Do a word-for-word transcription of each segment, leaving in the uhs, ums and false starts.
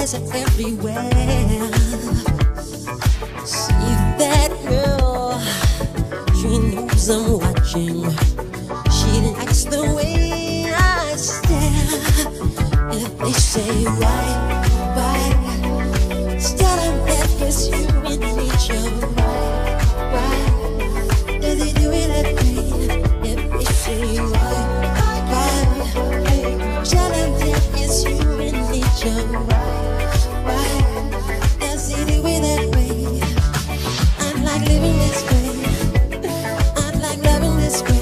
cameras are everywhere. See that girl, she knows I'm watching. She likes the way I stare. If they say why, why, tell them that it's human nature. Why, why does he do it that way? If they say why, why, tell them that it's human nature. Why, why does he do it that way? I like living this way. I like loving this way.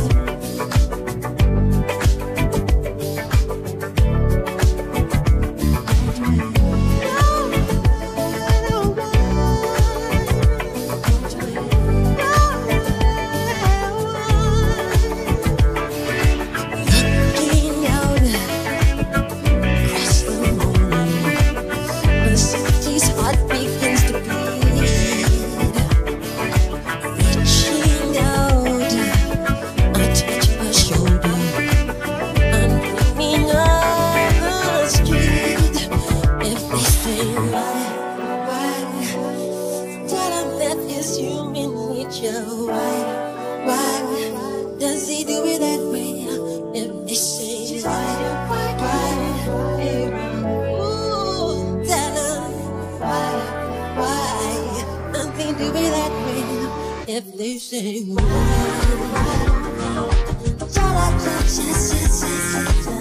Why, why does he do it that way? If they say why, why, ooh, tell him why, why does he do it that way? If they say why, why,